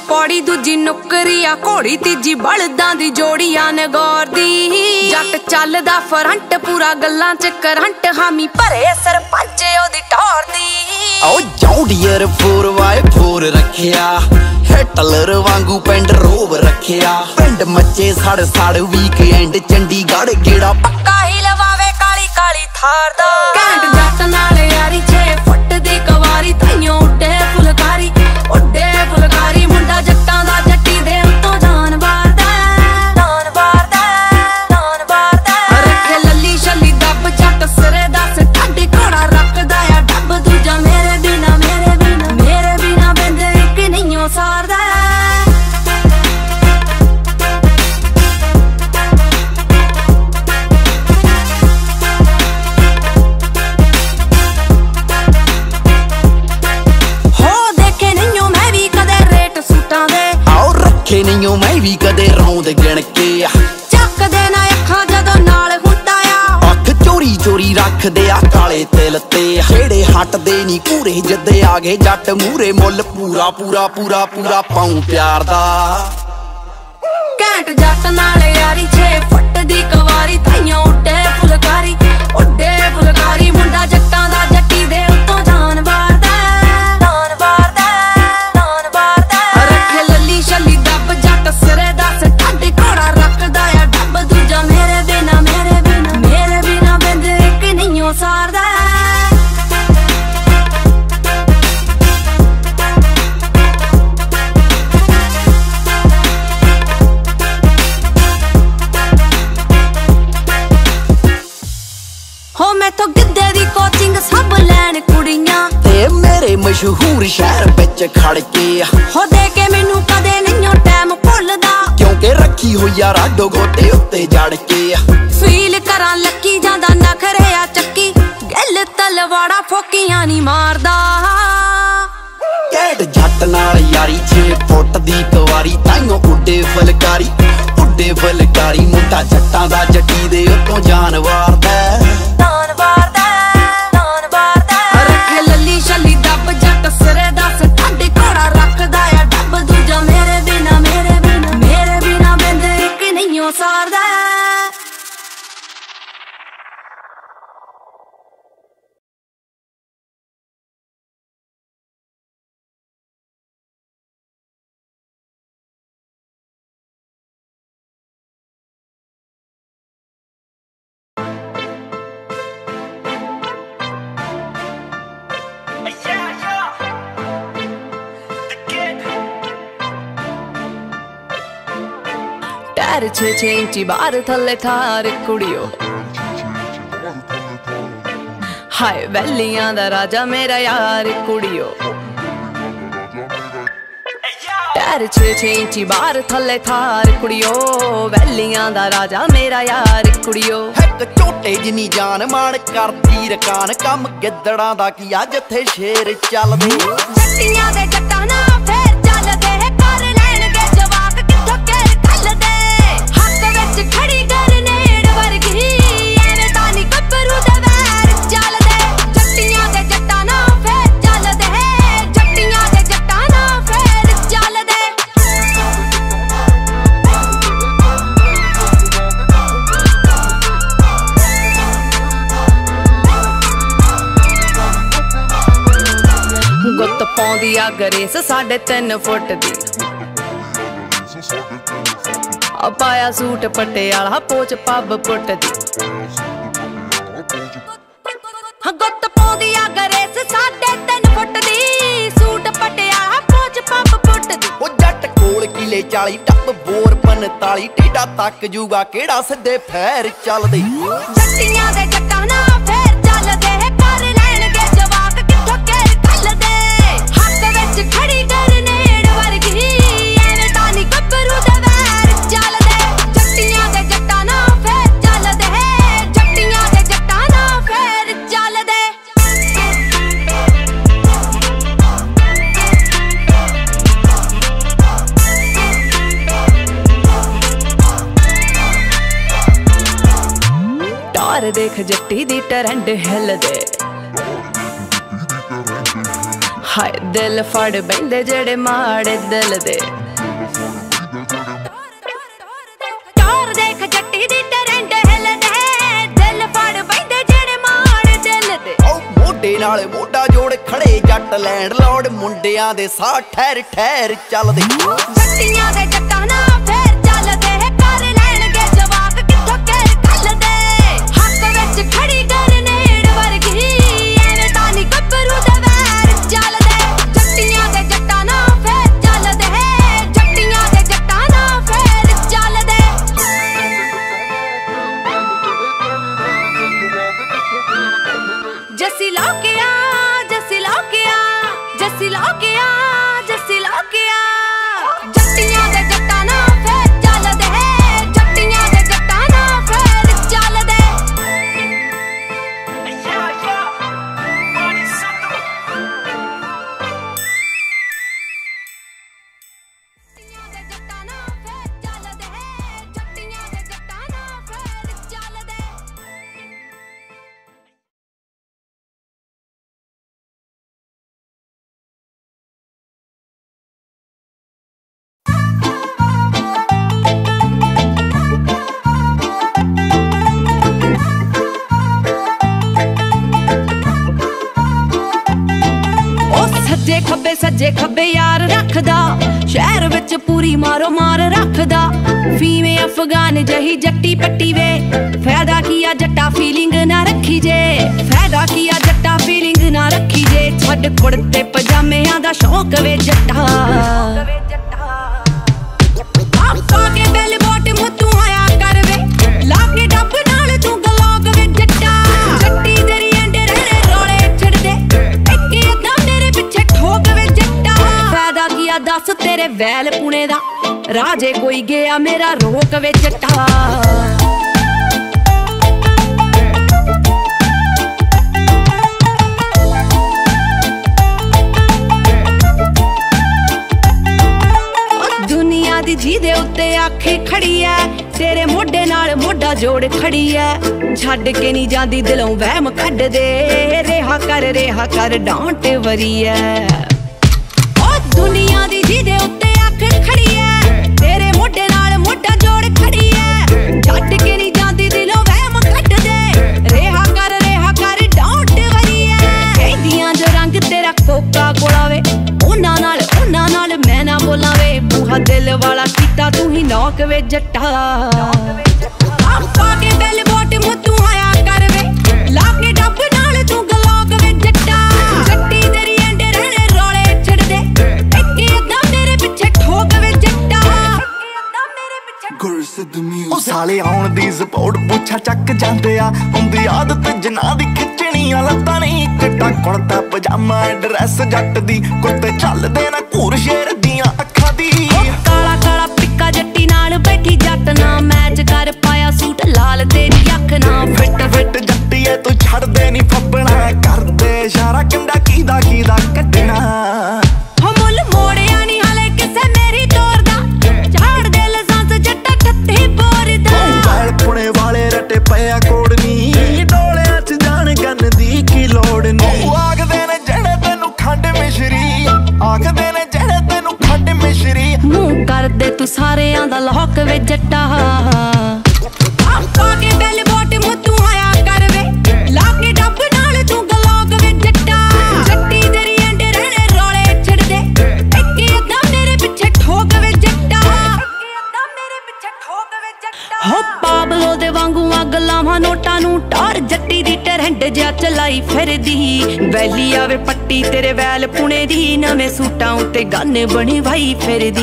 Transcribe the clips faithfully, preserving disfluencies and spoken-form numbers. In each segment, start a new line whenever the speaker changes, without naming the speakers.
पौड़ी दूजी नुकरी आ घोड़ी तीजी बलदां दी जोड़ियां ने गौर दी जट चलदा फ्रंट पूरा गल्लां च करंट हामी भरे सरपंच ओदी टौर दी
ओ जौंडियर फोर बाय फोर रखिया हिटलर वांगू पेंड रोव रखिया पिंड मच्चे सड़ सड़ वीकेंड चंडीगढ़ गेड़ा
पक्का ही लवावे काली काली थार दा कैंट जट नाल यारी छे फुट दी कवारी ताइयों उड्डे फुलकारी उड्डे फुलकारी मुंडा जट्टां दा जट्टी दे उत्तों जान वारदा जान वारदा जान वारदा रखे लल्ली छल्ली दब जट सिरे दस ठाडी घोड़ा रखदा आ डब दूजा मेरे बिना मेरे बिना मेरे बिना बंदे इक नहीं सारदा
नहीं हो मैं भी कदे रौंद गिण के
चक दे ना अखां जदों नाल हुंदा आ
अख चोरी चोरी रख दे आ काले तिल ते जेड़े हटदे नी पूरे जदे आगे जट मूरे मुल पूरा पूरा पूरा पूरा पाऊं प्यार दा
कैंट जट नाल यारी छे फुट दी कवारी ताइयों उड्डे फुलकारी उड्डे फुलकारी मुंडा जट्टां दा जट्टी दे उत्तों जान वारदा जान वारदा जान वारदा रखे लल्ली छल्ली सिरे दस ठाडी घोड़ा रखदा आ डब दूजा मेरे बिना मेरे बिना मेरे बिना बंद इक नहीं सारदा हो मैं तो गिद्धे दी कोचिंग सब लैन कुड़ियां
ते मेरे मशहूर शहर विच खड़ के
हो दे के मैनू कदे नहीं टाइम भुलदा
क्योंकि रखी हुई आ राडो गोते उत्ते जड़ के
फील करां लक्की जांदा नखरे आ चक्की गल तलवाड़ा फोकियां नी मारदा
कैट जट नाल यारी छे फुट दी कवारी ताइयों उड्डे फुलकारी उड्डे फुलकारी मुंडा जट्टां दा जट्टी दे उत्तों जान वारदा
जान वारदा जान वारदा रखे लल्ली छल्ली दब जट सिरे दस ठाडी घोड़ा रखदा आ डब दूजा मेरे बिना मेरे बिना मेरे बिना बंद इक नहीं सारदा टायर छे छे इंची बाहर थले थार कुड़ियो हाय वैलियां दा राजा मेरा यार कुड़ियो टायर छे छे इंची बाहर थले थार कुड़ियो वैलियां दा राजा मेरा यार कुड़ियो
एक झोटे जिनी जान मान करदी रकान कम गिद्दड़ां दा किया जिथे शेर चलदे
जट्टियां दे जट्टां ना फेर चलदे कर लैणगे जवाक किथों केर कलदे हक विच खड़ी गरनेड वर्गी एवें तां नी गब्बरू दे वैर चलदे जट्टियां दे जट्टां ना फेर चलदे जट्टियां दे जट्टां ना फेर चलदे गुत्त पाउंदी आ गरेस साढ़े तीन फुट दी पाया सूट पटियाला पोच पब पुट दी गुत्त पाउंदी आ गरेस साढ़े तीन फुट दी सूट पटियाला पोच पब पुट दी
ओ जट कोल किले चाली टप बोर पंताली टेढ़ा तक जूगा केड़ा सिद्धे फैर चलदे
जट्टियां दे जट्टां ना फेर चलदे कर लैणगे जवाक किथों केर कलदे हक विच खड़ी गरनेड वर्गी एवें तां नी गब्बरू दे वैर चलदे जट्टियां दे जट्टां ना फेर चलदे जट्टियां दे जट्टां ना फेर चलदे टार देख जट्टी दी टरंड हिल दे हाय दिल फड़ बैंदे जेड़े माड़े दिल दे
नाल मोढा जोड़ खड़े जट लैंडलॉर्ड मुंडियां दे साह ठहर ठहर चलदे
जट्टियां दे जट्टां ना फेर चलदे कर लैणगे जवाब कित्थों केर कलदे हक विच खड़ी गरनेड वर्गी एवें तां नी गब्बरू दे वैर चलदे जट्टियां दे जट्टां ना फेर चलदे जट्टियां दे जट्टां ना फेर चलदे जस्सी लौकिया जस्सी लौकिया जस्सी लौकिया जस्सी लौकिया जट्टियां दे जट्टां ना फेर चलदे जट्टियां दे जट्टां ना फेर चलदे जट्टियां दे जट्टां ना फेर चलदे जट्टियां दे जट्टां ना फेर चलदे सज्जे खब्बे सज्जे खब्बे यार रखदा शहर विच पूरी मारो मार रखदा फीमे अफगान जही जट्टी पट्टी वे फायदा किया जट्टा फीलिंग ना रखी जे फायदा किया जट्टा फीलिंग ना रखी जे छड़ कुड़ते पजामियां दा शौक वे जट्टा आपा के बेल बोट मुत्तू आया कर वे लाके डब नाल तू गलोग वे जट्टा जट्टी तेरी एंडे रहने रोले छड़ दे इक्की अद्धा मेरे पिछे ठोक वे जट्टा फायदा किया दस तेरे वैल पुणे दा राजे कोई गया मेरा रोक वे जट्टा जी दे उत्ते आखे खड़ी है तेरे मोढे नाल मोढा जोड़ खड़ी है छड्ड के नहीं जांदी दिलों वहम कढ दे रेहा कर रेहा कर डांट वरी है ओ दुनिया दी जी दे उत्ते आखे खड़ी है तेरे मोढे नाल मोढा जोड़ खड़ी है छड्ड के नहीं जांदी दिलों वहम कढ दे रेहा कर रेहा कर डांट वरी है कहदियां जो रंग तेरा कोका कोला वे उन्हां नाल उन्हां नाल मैं ना बोलां वे बूहा दिल वाला कीता तू ही नौक वे जट्टा आपा के बेल बोट मुत्तू आया कर वे लाके डब नाल तू गलोग वे जट्टा जट्टी तेरी एंडे रहने रोले छड़ दे इक्की अद्धा मेरे पिछे ठोक वे जट्टा इक्की अद्धा मेरे पिछे
गुरसिद म्यूजिक ओ साले आउण दी सपोर्ट पुछा चक जांदे आ हुंदी आदत जना दी खिचणियां लत्तां नहीं चिट्टा कुर्ता पजामा ड्रेस जट दी कुत्ते चलदे ना घूर शेर दियां अखां दी
काला काला पिक्का जट्टी नाल बैठी जट ना मैच कर पाया सूट लाल तेरी अख ना
फिट फिट जट्टीए तू छड़ दे नी फपना करदे इशारा कंडा कीदा कीदा कड्डना
हो मुल मोड़िया नी हाले किसे मेरी तोर दा झाड़ दे लसांस जट्टा ठत्ती बोर दा
बैल पुणे वाले रटे पिया कोड़ नी डोलियां च जान गन दी की लोड़ नी आखदे ने जड़े तेनू खंड मिश्री आखदे ने जड़े तेनू खंड मिश्री
मुंह कर दे तू सारेयां दा लौक वे जट्टा आपा के बेल बोट मुत्तू आया कर वे लाके डब नाल तू गलोग वे जट्टा जट्टी तेरी एंडे रहने रोले छड़ दे इक्की अद्धा मेरे पिछे ठोक वे जट्टा इक्की अद्धा मेरे पिछे ठोक वे जट्टा हो पाबलो दे वांगू अग लावां नोटां नू टार जट्टी दी टरहंड जा चलाई फिरदी वैली आवे पट्टी तेरे वैल पुणे दी नवें सूटां उत्ते गन बनी भाई फिरदी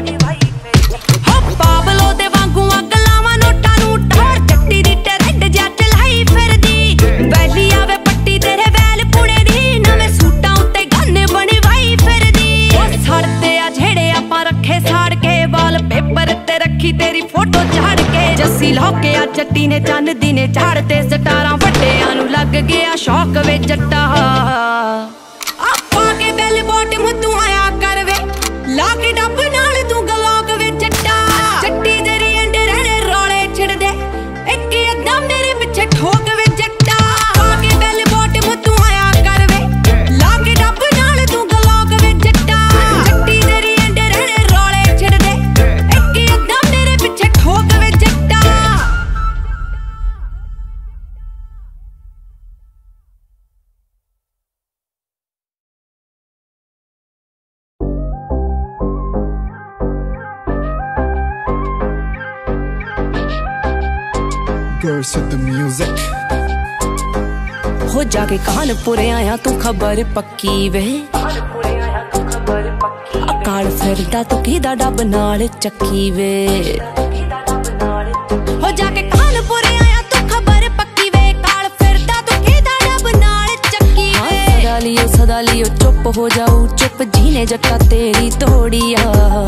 हो पाबलो दे वांगू अग लावां नोटां नू टार जट्टी दी टरहंड जा चलाई फिरदी वैली आवे पट्टी तेरे वैल पुणे दी नवें सूटां उत्ते गन बनी भाई फिरदी ओ सड़ते आ जेड़े आपां रखे साड़ के वाल पेपर ते रखी तेरी फोटो झाड़ के जस्सी लौके आ जट्टी ने चन्न दी ने झाड़ते सटारां वड्डियां नू लग गया शौक वे जट्टा आपा के बेल बोट मुत्तू आया कर वे लाके डब नाल तू गलोग वे जट्टा जट्टी तेरी एंडे रहने रोले छड़ दे इक्की अद्धा मेरे पिछे ठोक वे जट्टा आपा के बेल बोट मुत्तू आया कर वे लाके डब नाल तू गलोग वे जट्टा जट्टी तेरी एंडे रहने रोले छड़ दे इक्की अद्धा मेरे पिछे ठोक वे जट्टा
Girls with the music.
हो जाके कानपुर आया तू खबर पक्की वे, अकाल फिरदा तू किदा डब नाल चक्की वे। हो जाके कानपुर आया तू खबर पक्की वे, काल फिरदा तू किदा डब नाल चक्की वे। सदा लियो सदा लियो चुप हो जाऊ चुप जीने जट्टा तेरी तोड़िया।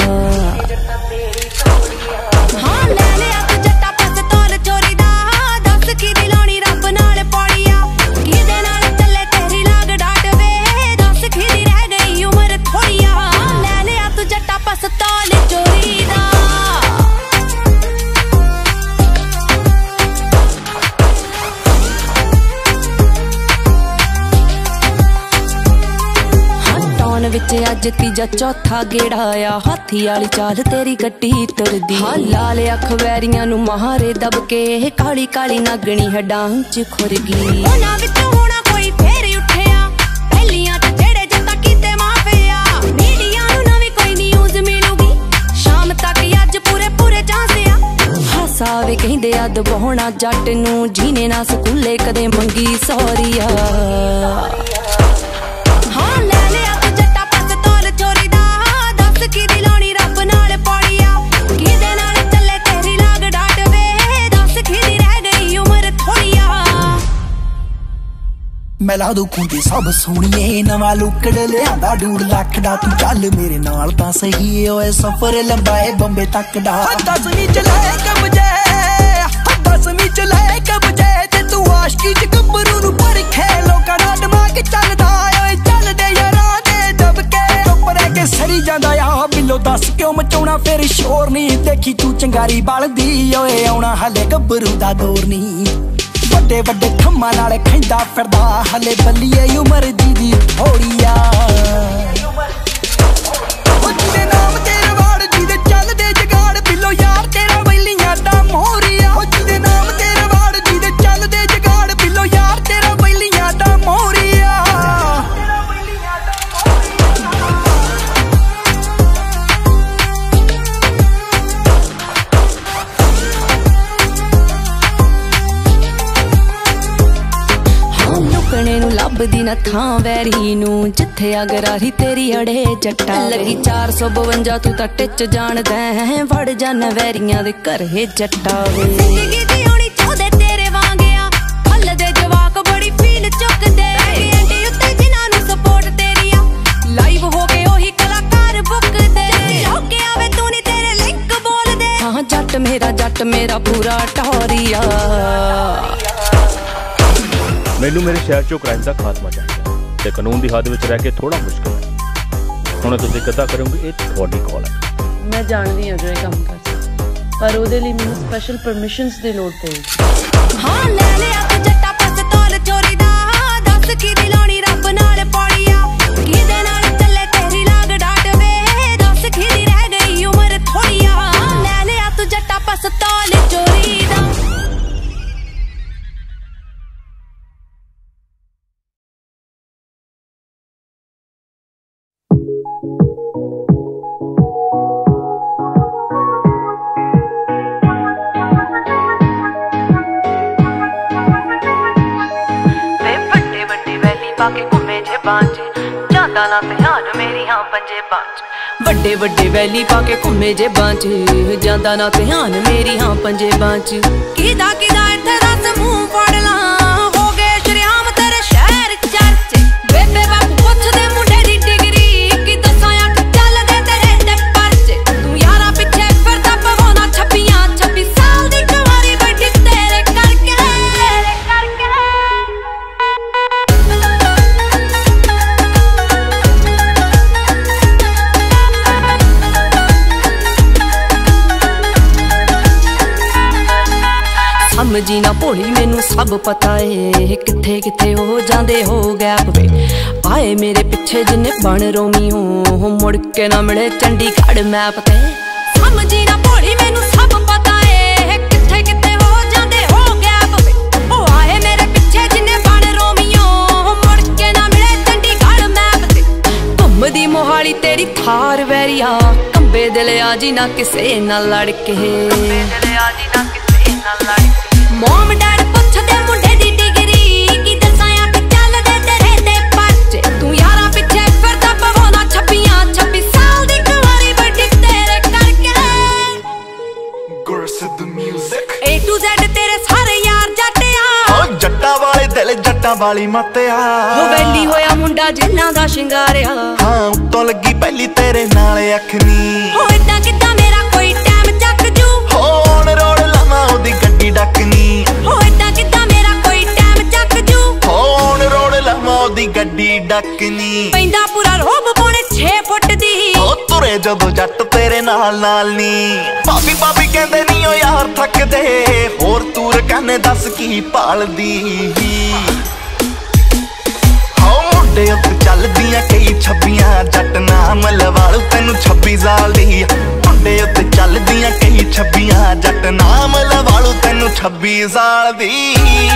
हाँ ले लिया तू जट्टा पास तौल चोरी दा, दस की दिलानी रब नाल पौड़िया। किदे नाल चले तेरी लाग डाट वे, दस की दी रह गई उम्र थोड़िया। ले लिया तू जट्टा पास तौल चोरी दा। विच अज तीजा चौथा गेड़ा आया, हाथी वाली चाल तेरी गड्डी तुरदी। हाँ लाल अख वैरियां नू मारे दबके, काली काली नागणी हड्डां च खुर गई। उन्हां विचों होना कोई फेर उठिया, पहलियां ते जेड़े जत्ता कीते माफिया। मीडिया नू नवी कोई न्यूज़ मिलूगी, शाम तक अज पूरे पूरे चांसिया। हासा वे कहिंदे अद बहोना जट नू, जीने ना स्कूले कदे मंगी सौरिया। हाँ ले लिया तू जट्टा पास तौल चोरी दा, दस की दिलानी रब नाल पौड़िया। किदे नाल चले तेरी लाग डाट वे, दस की दी रह गई उम्र थोड़िया।
मैं ला दू खुंदी सब सोहणीए, नवा लुकड़ लिआंदा डूढ़ लख दा। तू चल मेरे नाल तां सही ओए, सफर लंबाए बंबे तक दा। दसवीं च ले कबजे, दसवीं च ले कबजे, ते तू आशकी च गब्बरू नू परखे। लोकां दा दिमाग चलदा ओए, चलदे यारां दे दबके। चुप रह के सड़ी जांदा आ बिल्लो, दस क्यों मचाउणा फिर शोर नी। देखी तू चंगारी बलदी ओए, आउणा हले गब्बरू दा दौर नी। वड्डे वड्डे खम्मां नाल खैंदा फिरदा, हले बल्लीए उमर दी दी थोड़िया। जिदे नाम तेरे वाड़, जिदे चलदे जगाड़, बिल्लो यार तेरा वैलियां दा मोहरिया। जिदे नाम तेरे वाड़, जिदे चलदे जगाड़, बिल्लो यार तेरा वैलियां दा मोहरिया।
लुकने नू लभदी ना थां वैरी नू, जिथे अगरारी तेरी अड़े जट्टा। लगी चार सौ बवंजा तू तां टिच जाणदा है, वड़ जाना वैरियां दे घरे जट्टा वे। जिंदगी दी होनी चाहदे तेरे वांगिया, हल दे जवाक बड़ी फील चुकदे। एंडी उत्ते जिन्हां नू सपोर्ट तेरिया, लाइव हो के ओही कलाकार बुकदे। होके आवे तू नी तेरे लिंक बोल दे। हाँ जट मेरा जट मेरा पूरा टोरिया।
मैनू मेरे शहर चो क्राइम का खात्मा चाहिए, ते कानून की हद में रह के थोड़ा मुश्किल है। हुण तुसीं किद्दां करोगे, ये तुहाडी कॉल है।
मैं जानदी हां जो ये काम कर सकदा, पर ओहदे लई मैनूं स्पैशल परमिशनस दी लोड़ पएगी।
हाँ ले लिया तू जट्टा पास तौल चोरी दा, दस की दिलानी रब नाल पौड़िया। किदे नाल चले तेरी लाग डाट वे, दस की दी रह गई उम्र थोड़िया। ले लिया तू जट्टा पास तौल चोरी दा।
पाके घूमे जे बांझ, जांदा ना ध्यान मेरी हाँ पंजे बांझ।
वड्डे वड्डे वैली पाके घूमे जे बांझ, जांदा ना ध्यान मेरी हाँ पंजे बांझ। किदा किदा इत्थे दस मुंह फड़ ला, हो गए शरेआम तेरे शहर चर्चे। बेबे बापू पुछदे मुंडे दी डिग्री, कि दसां अठ चलदे तेरे ते परचे। तू यारां पिछे फिरदा पवाउंदा छप्पियां, छब्बी साल दी कुंवारी बैठी तेरे करके। समझी ना भोली मैनू सब पता है, किथे किथे हो जांदे हो गैप वे। आए मेरे पिछे जिन्ने बन रोमी हो, मुड़ के ना मिले चंडीगढ़ मैप ते। समझी ना भोली मैनू सब पता है, किथे किथे हो जांदे हो गैप वे। ओ आए मेरे पिछे जिन्ने बन रोमी हो, मुड़ के ना मिले चंडीगढ़ मैप ते। घुमदी मोहाली तेरी थार वैरिया, कंबे दिल आजी ना किसे ना लड़के। ਮੋਮ ਡੈਡ ਪੁੱਛਦੇ ਮੁੰਡੇ ਦੀ ਡਿਗਰੀ ਕੀ ਦੱਸਾਂ ਅੱਖ ਚੱਲਦੇ ਤੇਰੇ ਤੇ ਪਰਚੇ ਤੂੰ ਯਾਰਾਂ ਪਿੱਛੇ ਫਿਰਦਾ ਪਵਾਉਣਾ ਛੱਬੀਆਂ ਛੱਬੀ ਸਾਲ ਦੀ ਕੁਆਰੀ ਬੈਠੀ ਤੇਰੇ ਕਰਕੇ
Gursidh music
A to Z ਤੇਰੇ ਸਾਰੇ ਯਾਰ ਜੱਟਿਆ
ਓ ਜੱਟਾਂ ਵਾਲੇ ਦਿਲ ਜੱਟਾਂ ਵਾਲੀ ਮੱਤਿਆ
ਹੋ ਵੈਲੀ ਹੋਇਆ ਮੁੰਡਾ ਜਿੰਨਾ ਦਾ ਸ਼ਿੰਗਾਰਿਆ
ਹਾਂ ਉੱਤੋਂ ਲੱਗੀ ਪਹਿਲੀ ਤੇਰੇ ਨਾਲ ਅੱਖ ਨੀ
ਹੋ ਇਦਾਂ ਕਿੱਦਾਂ ਮੇਰਾ ਕੋਈ ਟਾਈਮ ਚੱਕ ਜੂ
ਹੋ ਔਨ ਰੋਡ ਲਾਵਾਂ ਉਹਦੀ ਗੱਡੀ ਡੱਕਨੀ
ਹੋ ਇਦਾਂ ਕਿੱਦਾਂ ਮੇਰਾ ਕੋਈ ਟਾਈਮ ਚੱਕ ਜੂ
ਹੋ ਔਨ ਰੋਡ ਲਾਵਾਂ ਉਹਦੀ ਗੱਡੀ ਡੱਕਨੀ
ਪੈਂਦਾ ਪੂਰਾ ਰੋਬ ਪੌਣੇ ਛੇ ਫੁੱਟ ਦੀ
ਉਹ ਤੁਰੇ ਜਦੋਂ ਜੱਟ ਤੇਰੇ ਨਾਲ ਨਾਲ ਨੀ ਭਾਬੀ ਭਾਬੀ ਕਹਿੰਦੇ ਨੀ ਓ ਯਾਰ ਥੱਕਦੇ ਹੋਰ ਤੂਰ ਕਹਿੰਦੇ ਦੱਸ ਕੀ ਭਾਲਦੀ ਹਾਉ ਮੁੰਡੇ ਉੱਤੇ ਚੱਲਦੀਆਂ ਕਈ ਛੱਬੀਆਂ ਜੱਟ ਨਾਮ ਲਵਾਲੂ ਤੈਨੂੰ ਛੱਬੀ ਸਾਲ ਦੀ ਮੁੰਡੇ ਉੱਤੇ ਚੱਲਦੀਆਂ ਕਈ ਛੱਬੀਆਂ ਜੱਟ ਨਾਮ ਲਵਾਲੂ ਤੈਨੂੰ ਛੱਬੀ ਸਾਲ ਦੀ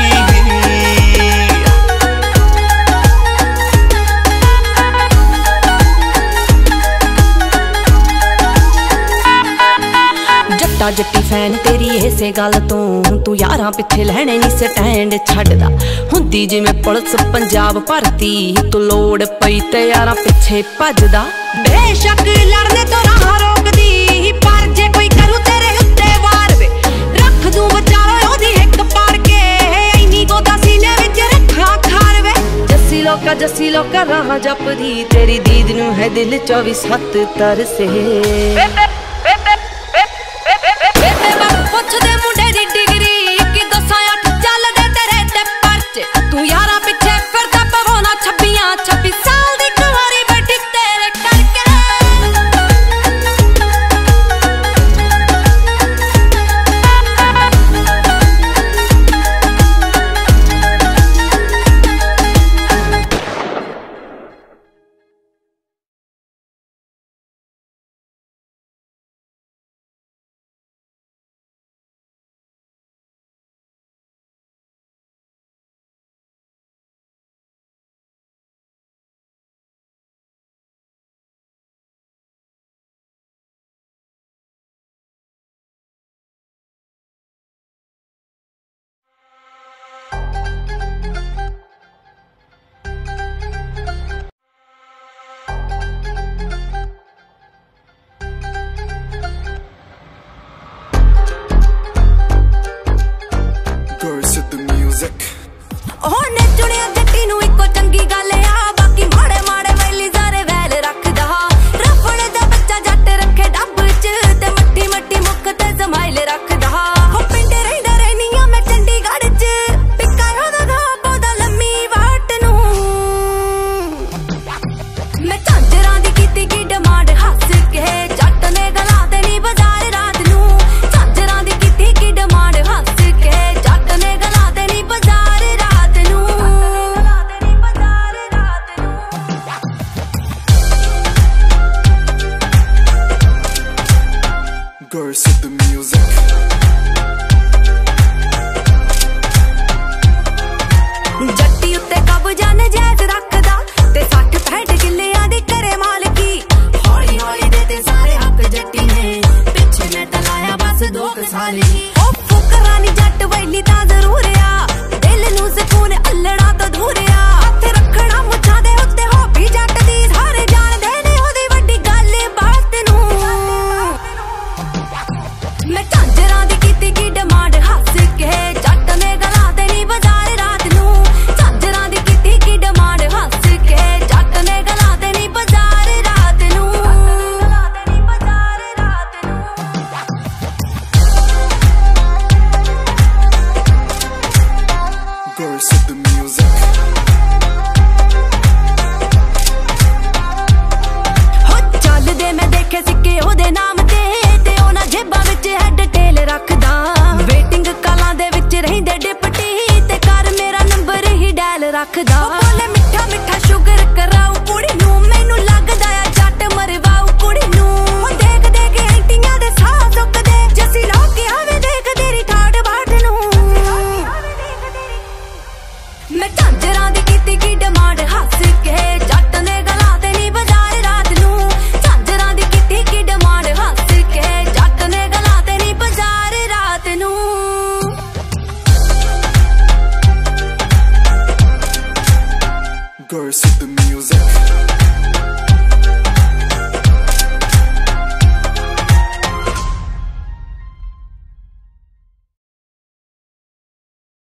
ਜੱਟਾ ਜੱਟੀ ਫੈਨ ਤੇਰੀ ਇਸੇ ਗੱਲ ਤੋਂ ਤੂੰ ਯਾਰਾਂ ਪਿੱਛੇ ਲੈਣੇ ਨਹੀਂ ਸਟੈਂਡ ਛੱਡਦਾ ਹੁੰਦੀ ਜਿਵੇਂ ਪੁਲਿਸ ਪੰਜਾਬ ਭਰਤੀ ਤੂੰ ਲੋੜ ਪਈ ਤੇ ਯਾਰਾਂ ਪਿੱਛੇ ਭੱਜਦਾ ਬੇਸ਼ੱਕ ਲੜਨੇ ਤੋਂ ਰਾਹ ਰੋਕਦੀ ਪਰ ਜੇ ਕੋਈ ਕਰੂ ਤੇਰੇ ਉੱਤੇ ਵਾਰ ਵੇ ਰੱਖ ਦੂੰ ਵਿਚਾਲੇ ਉਹਦੀ ਹਿੱਕ ਪਾੜ ਕੇ ਐਨੀ ਗੋਦਾ ਸੀਨੇ ਵਿੱਚ ਰੱਖਾਂ ਖਾਰ ਵੇ ਜੱਸੀ ਲੋਕਾ ਜੱਸੀ ਲੋਕਾ ਰਾਹ ਜਪਦੀ ਤੇਰੀ ਦੀਦ ਨੂੰ ਹੈ ਦਿਲ ਚੌਵੀ ਸੱਤ ਤਰਸੇ ਪੁੱਛਦੇ ਮੁੰਡੇ ਦੀ ਡਿਗਰੀ ਕੀ ਦੱਸਾਂ ਅੱਖ ਚੱਲਦੇ ਤੇਰੇ ਤੇ ਪਰਚੇ ਤੂੰ ਯਾਰਾਂ ਪਿੱਛੇ ਫਿਰਦਾ ਪਵਾਉਣਾ ਛੱਬੀਆਂ ਛੱਬੀ ਸਾਲ ਦੀ ਕੁਆਰੀ ਬੈਠੀ ਤੇਰੇ ਕਰਕੇ ਉਹਨੇ ਚੁਣਿਆ ਜੱਟੀ ਨੂੰ ਇੱਕੋ ਚੰਗੀ ਗੱਲ ਆ ਬਾਕੀ ਮਾੜੇ ਮਾੜੇ ਵੈਲੀ ਸਾਰੇ ਵੈਲ ਰੱਖਦਾ ਰਫੜ ਦਾ ਬੱਚਾ ਜੱਟ ਰੱਖੇ ਡੱਬ ਚ ਤੇ ਮੱਠੀ ਮੱਠੀ ਮੁੱਖ ਤੇ ਸਮਾਈਲ ਰੱਖਦਾ ਹੋ ਪਿੰਡ ਰਹਿੰਦਾ ਰਹਿਨੀਆਂ ਮੈਂ ਚੰਡੀਗੜ੍ਹ ਚ ਪਿੱਕਾ ਉਹਦਾ ਦਾ ਪੌਦਾ ਲੰਮੀ ਵਾਟ ਨੂੰ ਮੈਂ ਝਾਂਜਰਾਂ ਦੀ ਕੀਤੀ ਕੀ ਡਿਮਾਂਡ ਹੱਸ ਕੇ ਜੱਟ ਨੇ ਗਲਾ ਤੇ ਨਹੀਂ ਬਾਜ਼ਾਰ ਰਾਤ ਨੂੰ ਝਾਂਜਰਾਂ ਦੀ ਕੀਤੀ ਕੀ ਡਿਮਾਂਡ ਹੱਸ ਕੇ ਜੱਟ ਨੇ ਗਲਾ ਤੇ ਨਹੀਂ ਬਾਜ਼ਾਰ
Girls the music
ਜੱਟੀ ਉੱਤੇ ਕਬਜ਼ਾ ਨਜਾਇਜ਼ ਰੱਖਦਾ ਤੇ ਸੱਠ ਪੈਂਹਠ ਕਿੱਲਿਆਂ ਦੀ ਕਰੇ ਮਾਲਕੀ ਹੌਲੀ ਹੌਲੀ ਦੇ ਤੇ ਸਾਰੇ ਹੱਕ ਜੱਟੀ ਨੇ ਪਿੱਛੇ ਮੈਂ ਤਾਂ ਲਾਇਆ ਬਸ ਦੋ ਕੁ ਸਾਲ ਹੀ ਉਹ ਫੁਕਰਾ ਨੀ ਜੱਟ ਵੈਲੀ ਤਾਂ ਜ਼ਰੂਰ ਆ ਦਿਲ ਨੂੰ ਸਕੂਨ ਅਲੜਾ ਤੋਂ ਦੂਰ ਆ ਹੱਥ ਰੱਖਣਾ ਮੁੱਛਾਂ ਦੇ ਉੱਤੇ ਹੋਬੀ ਜੱਟ ਦੀ ਸਾਰੇ ਜਾਣਦੇ ਨੇ ਉਹਦੀ ਵੱਡੀ ਗੱਲ ਬਾਤ ਨੂੰ ਮੈਂ ਝਾਂਜਰਾਂ ਦੀ ਕੀਤੀ ਕੀ ਡਿਮਾਂਡ ਹੱਸ ਕੇ ਜੱਟ ਨੇ ਗਲਾ ਤੇ ਨਹੀਂ ਬਾਜ਼ਾਰ ਰਾਤ ਨੂੰ ਝਾਂਜਰਾਂ ਦੀ ਕੀਤੀ ਕੀ ਡਿਮਾਂਡ ਹੱਸ ਕੇ ਜੱਟ ਨੇ ਗਲਾ ਤੇ ਨਹੀਂ ਬਾਜ਼ਾਰ ਰਾਤ ਨੂੰ ਗਲਾ ਤੇ ਨਹੀਂ ਬਾਜ਼ਾਰ ਰਾਤ ਨੂੰ
Girls the music
ਹੋ ਚੱਲਦੇ ਮੈਂ ਦੇਖੇ ਸਿੱਕੇ ਉਹਦੇ ਨਾਮ ਤੇ ਤੇ ਉਹਨਾਂ ਜੇਬਾਂ ਵਿੱਚ ਹੈਡ ਟੇਲ ਰੱਖਦਾ ਵੇਟਿੰਗ ਕਾਲਾਂ ਦੇ ਵਿੱਚ ਰਹਿੰਦੇ ਡਿਪਟੀ ਤੇ ਕਰ ਮੇਰਾ ਨੰਬਰ ਹੀ ਡਾਇਲ ਰੱਖਦਾ ਬੋਲੇ ਮਿੱਠਾ ਮਿੱਠਾ ਸ਼ੂਗਰ ਕਰਾਉ ਕੁੜੀ ਨੂੰ ਮੈਨੂੰ ਲੱਗਦਾ ਆ ਜੱਟ ਮਰਵਾਉ ਕੁੜੀ ਨੂੰ ਦੇਖ ਦੇਖ ਐਂਟੀਆਂ ਦੇ ਸਾਹ ਸੁੱਕਦੇ ਜੱਸੀ ਲੋਕ ਆਵੇ ਦੇਖ ਤੇਰੀ ਠਾੜ ਬਾਟ ਨੂੰ ਮੈਂ ਝਾਂਜਰਾਂ ਦੀ ਕੀਤੀ ਕੀ ਡਿਮਾਂਡ ਹੱਸ ਕੇ ਜੱਟ ਨੇ ਗਲਾ ਤੇ ਨਹੀਂ ਬਾਜ਼ਾਰ ਰਾਤ ਨੂੰ ਝਾਂਜਰਾਂ ਦੀ ਕੀਤੀ ਕੀ ਡਿਮਾਂਡ ਹੱਸ ਕੇ ਜੱਟ ਨੇ ਗਲਾ ਤੇ ਨਹੀਂ ਬਾਜ਼ਾਰ ਰਾਤ ਨੂੰ
girls with the music.